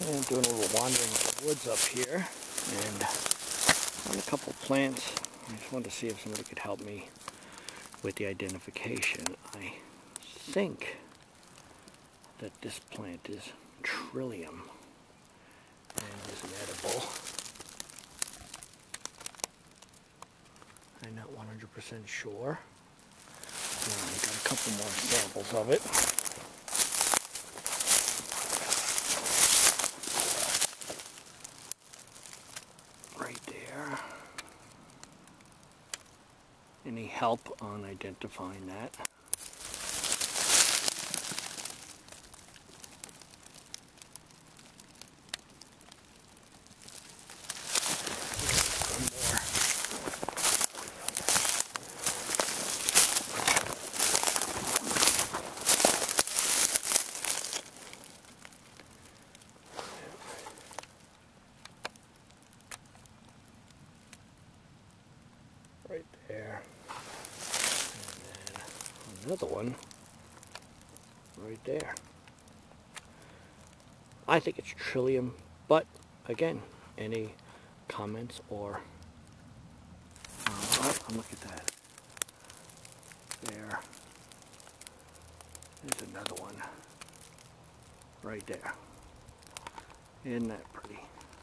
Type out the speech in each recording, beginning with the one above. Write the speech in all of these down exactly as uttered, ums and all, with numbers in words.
And doing a little wandering in the woods up here, and found a couple plants. I just wanted to see if somebody could help me with the identification. I think that this plant is Trillium and is an edible. I'm not one hundred percent sure. And I got a couple more samples of it. Right there. Any help on identifying that? Right there, and then another one right there. I think it's Trillium, but again, any comments or uh, oh, look at that. There. There's another one right there. Isn't that pretty?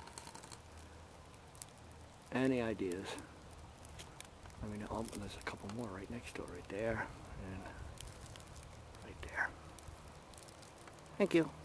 Any ideas? I mean, oh, there's a couple more right next to it, right there, and right there. Thank you.